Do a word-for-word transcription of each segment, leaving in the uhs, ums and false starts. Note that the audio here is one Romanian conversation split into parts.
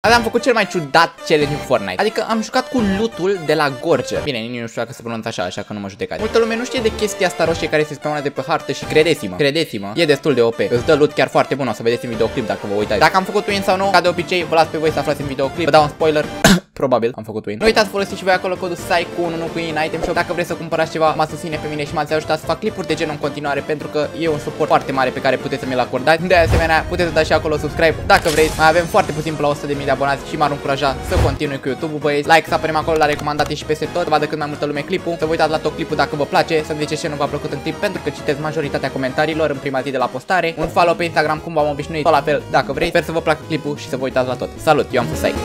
Azi am făcut cel mai ciudat challenge în Fortnite. Adică am jucat cu lootul de la Gorger. Bine, nici nu știu dacă se pronunță așa, așa că nu mă judecați. Multă lume nu știe de chestia asta roșie care se spawnează de pe hartă și credeți-mă, credeți-mă, e destul de O P. Îți dă loot chiar foarte bun, o să vedeți în videoclip dacă vă uitați. Dacă am făcut win sau nu, ca de obicei, vă las pe voi să aflați în videoclip. Vă dau un spoiler. Probabil am făcut win. Nu uitați să folosiți și voi acolo codul S A I cu unu unu cu in item shop. Dacă vreți să cumpărați ceva, mă susține pe mine și m-ați ajutat să fac clipuri de genul în continuare, pentru că e un suport foarte mare pe care puteți să mi-l acordați. De asemenea, puteți să dați și acolo subscribe dacă vreți. Mai avem foarte puțin pe la o sută de mii de abonați și m-ar încuraja să continui cu YouTube-ul, băieți. Like, să apărem acolo la recomandate și peste tot, să vadă cât mai multă lume clipul. Să vă uitați la tot clipul dacă vă place, să-mi ziceți ce nu v-a plăcut în clip, pentru că citesc majoritatea comentariilor în prima zi de la postare. Un follow pe Instagram cum v-am obișnuit, tot la fel dacă vreți. Sper să vă placă clipul și să vă uitați la tot. Salut, eu am fost S A I.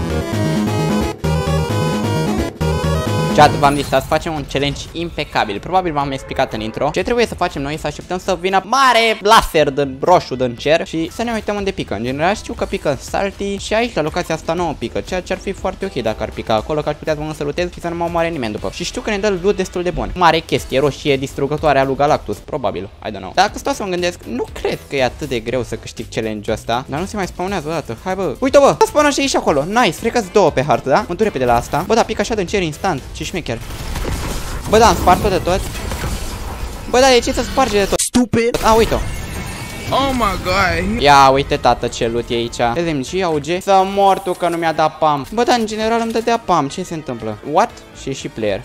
Chat, v-am zis să facem un challenge impecabil. Probabil v-am explicat în intro. Ce trebuie să facem noi? Să așteptăm să vină mare laser de roșu din cer și să ne uităm unde pică. În general știu că pică în Salty și aici la locația asta nouă pică, ceea ce ar fi foarte ok dacă ar pica acolo, că aș putea să mă sărutez și să nu mă omoare nimeni după. Și știu că ne dă loot destul de bun. Mare chestie, roșie distrugătoare a lui Galactus, probabil. I don't know. Dacă stau să mă gândesc, nu cred că e atât de greu să câștig challenge-ul ăsta, dar nu se mai spawnează o dată. Hai bă. Uite bă, s-a spawnat și aici acolo. Nice, frecați două pe hartă, da? Mă duc repede la asta. Bă, da, pică așa din cer instant. Ce șmecher. Bă, da, am spart-o de tot. Bă, da, de ce să sparge de tot? Stupid. A, uite-o. Oh my god. Ia, uite, tată, ce loot e aici. Vedem și auge. Să mor tu că nu mi-a dat pam. Bă, da, în general îmi dădea pam. Ce se întâmplă? What? Și e și player.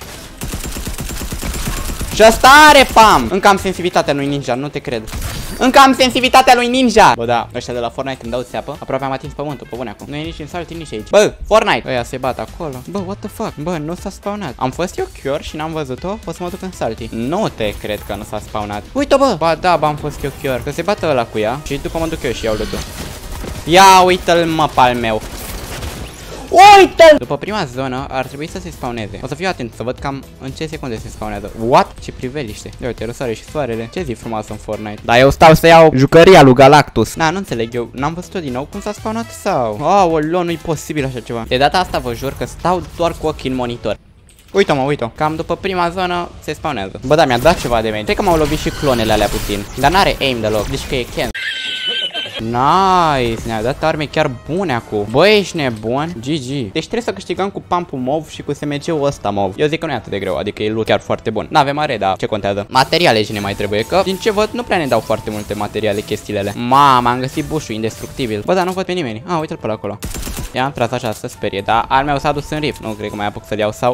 Și ăsta are pam. Încă am sensibilitatea lui Ninja, nu te cred. Încă am sensibilitatea lui Ninja. Bă, da, ăștia de la Fortnite îmi dau țeapă. Aproape am atins pământul, pe bune acum. Nu e nici în Salty, nici aici. Bă, Fortnite. Ăia se bat acolo. Bă, what the fuck? Bă, nu s-a spawnat. Am fost eu cure și n-am văzut-o. O să mă duc în Salty. Nu te cred că nu s-a spawnat. Uite, bă. Ba, da, bă, am fost eu cure. Că se bată ăla cu ea și după mă duc eu și iau loot-ul. Ia, uite-l, mă, pal meu. Uite-l! După prima zonă ar trebui să se spawneze. O să fiu atent să văd cam în ce secunde se spawnează. What? Ce priveliște. Ia uite, răsare și soarele. Ce zi frumoasă în Fortnite. Dar eu stau să iau jucăria lui Galactus. Na, nu înțeleg eu. N-am văzut-o din nou cum s-a spawnat sau. Aoleu, nu-i posibil așa ceva. De data asta vă jur că stau doar cu ochii în monitor. Uite-mă, uite-o. Cam după prima zonă se spawnează. Bă, da, mi-a dat ceva de meni. Cred că m-au lovit și clonele alea puțin. Dar n-are aim deloc. Deci că e Ken. Nice, ne-a dat arme chiar bune acum. Bă, ești nebun? G G. Deci trebuie să câștigăm cu pumpul mov și cu S M G-ul ăsta mov. Eu zic că nu e atât de greu, adică e loot chiar foarte bun. N-avem are, dar ce contează? Materiale ce ne mai trebuie, că din ce văd nu prea ne dau foarte multe materiale chestiile. Mama, am găsit bușul indestructibil. Bă, dar nu văd pe nimeni. Ah, uite-l pe la acolo. I-am tras așa să sperie, dar armea s-a dus în rift. Nu cred că mai apuc să-l iau sau...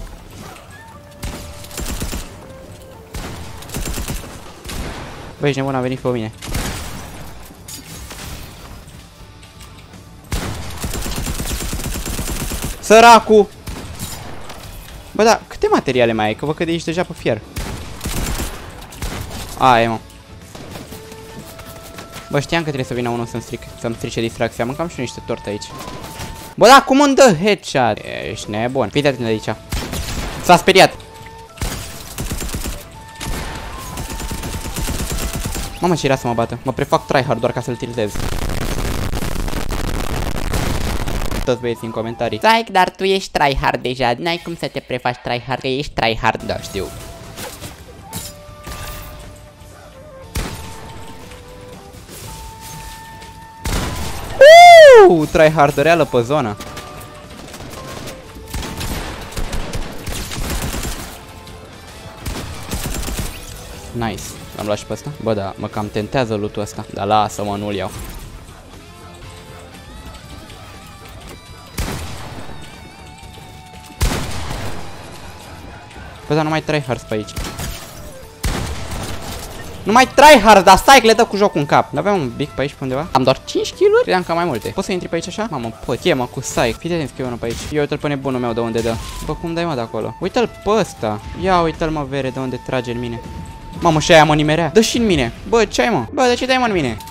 Bă, ești nebun, a venit pe mine. Săracu! Bă, da, câte materiale mai ai? Că văd că de ești deja pe fier. Aia, mă. Bă, știam că trebuie să vină unul să-mi stric, să-mi strice distracția. Mâncam și eu niște torte aici. Bă, da, cum îmi dă headshot? Ești nebun. Fii atent de aici. S-a speriat. Mamă, ce era să mă bată. Mă prefac tryhard doar ca să-l tiltez. Toți băieții în comentarii. Psych, dar tu ești tryhard deja. N-ai cum să te prefaci tryhard, că ești tryhard. Da, știu. Uuuu, tryhard reală pe zonă. Nice. L-am luat și pe ăsta? Bă, da, mă cam tentează loot-ul ăsta. Dar lasă-mă, nu-l iau. Bă, dar nu mai tryhards pe aici. Nu mai tryhards, dar stai că le dă cu jocul în cap. N-aveam un big pe aici pe undeva? Am doar cinci kill-uri? Credeam că am mai multe. Poți să intri pe aici așa? Mamă, pot. Chemă cu Psych. Fii atent că e unul pe aici. Ia uite-l pe nebunul meu de unde dă. Bă, cum dai mă de acolo? Uite-l pe ăsta. Ia uite-l mă, vere, de unde trage în mine. Mamă, și aia mă nimerea. Dă și în mine. Bă, ce ai mă? Bă, de ce dai mă în mine?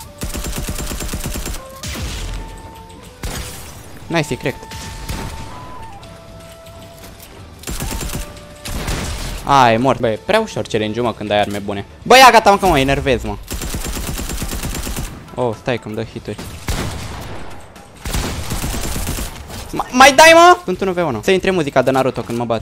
Nice, e cracked. A, e mort. Bă, e prea ușor challenge-ul, mă, când ai arme bune. Bă, ia gata, mă, că mă enervez, mă. Oh, stai că-mi dă hituri. Ma mai dai, mă? Sunt unu v unu. Să intre muzica de Naruto când mă bat.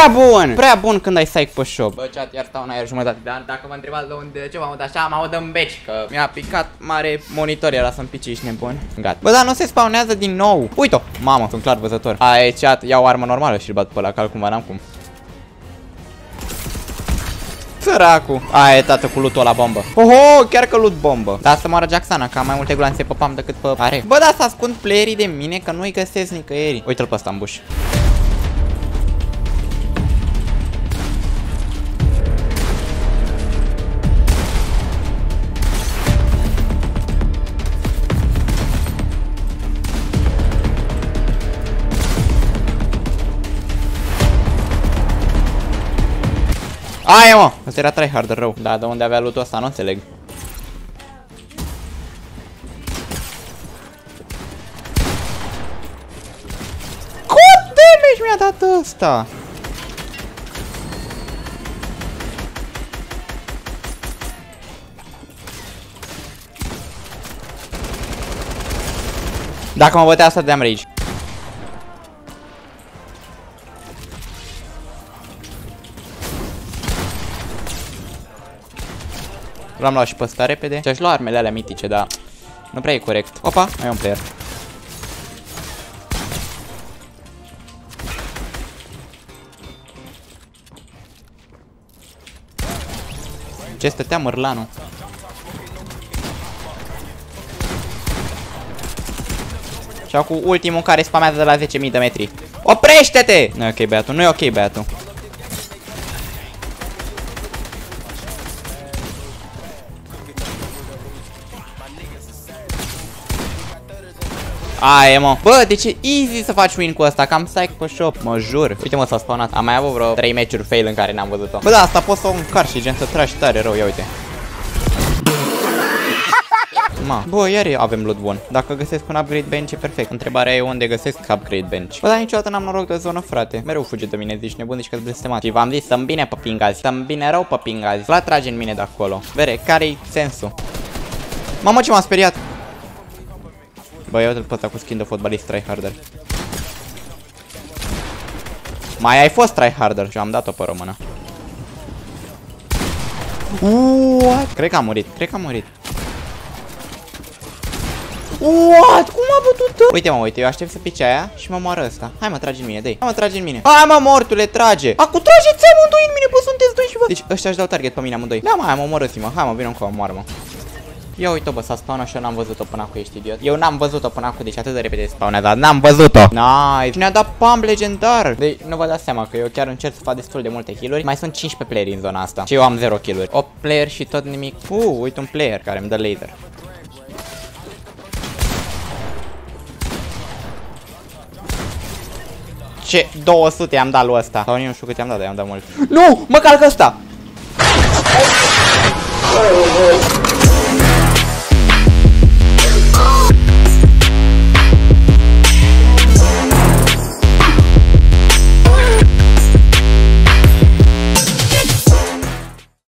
Prea bun! Prea bun când ai psych pe shop. Bă, chat, iar stau în aer jumătate de an. Dacă mă întrebați de unde, ce m-am aud așa, m-am aud în beci. Că mi-a picat mare monitor, era să-mi pici, ești nebun. Gata. Bă, dar nu se spawnează din nou. Uite-o! Mamă, sunt clar văzător. Ai, chat, iau armă normală și-l bat pe ăla, cal cumva, n-am cum. Săracu. Aia, tată, cu loot-ul la bombă. Oho, chiar că loot bombă. Dar să moară Jacksana, că am mai multe glanțe pe pam decât pe are. Bă, dar să ascund playerii de mine, că nu-i găsesc nicăieri. Uite-l pe ăsta în buș. Aia, mă! Ăsta era tryharder rău. Da, de unde avea loot-ul ăsta, nu înțeleg. Cât damage mi-a dat ăsta? Dacă mă bătea asta, de-am rage. L-am luat și pe ăsta repede. Și aș lua armele alea mitice, dar nu prea e corect. Opa, mai e un player. Ce stătea mărlanul? Și acum ultimul care spamează de la zece mii de metri. Oprește-te! Nu e ok, băiatul, nu e ok, băiatul. Aia, mă. Bă, deci e easy să faci win cu asta, că am psych pe shop, mă jur. Uite, mă, s-a spawnat. Am mai avut vreo trei meciuri fail în care n-am văzut-o. Bă, da, asta pot să o încar și gen să tragi tare rău, ia uite. Ma. Bă, iar avem loot bun. Dacă găsesc un upgrade bench e perfect. Întrebarea e unde găsesc upgrade bench. Bă, dar niciodată n-am noroc de zonă, frate. Mereu fuge de mine, zici nebun, zici că-s blestemat. Și v-am zis să-mi bine pe pingazi, să-mi bine rău pe pingazi. La trage în mine de acolo. Vere, care-i sensul? Mamă, ce m-am speriat. Bă, ia-te-l pe ăsta cu skin de fotbalist tryharder. Mai ai fost tryharder și am dat-o pe română. What? Cred că a murit, cred că a murit. What? Cum a bătut-o? Uite, mă, uite, eu aștept să pice aia și mă moară ăsta. Hai, mă, trage în mine, dă-i. Hai, mă, trage în mine. Hai, mă, mortule, trage. Acu, trageți amândoi în mine, bă, sunteți doi și vă. Deci ăștia își dau target pe mine amândoi. Da, mă, hai, mă, omorâți-mă. Hai, mă, vină încă, moară, mă. Ia uite-o, bă, s-a spawnat și eu n-am văzut-o până acum, ești idiot. Eu n-am văzut-o până acum, deci atât de repede spawnează, dar n-am văzut-o. Nice. Și ne-a dat pump legendar. Deci nu vă dați seama că eu chiar încerc să fac destul de multe kill-uri. Mai sunt cincisprezece playeri în zona asta și eu am zero kill-uri. opt player și tot nimic. Uh, uite un player care îmi dă laser. Ce? două sute am dat lui ăsta. Sau nu știu cât i-am dat, dar i-am dat mult. Nu! Mă calcă ăsta!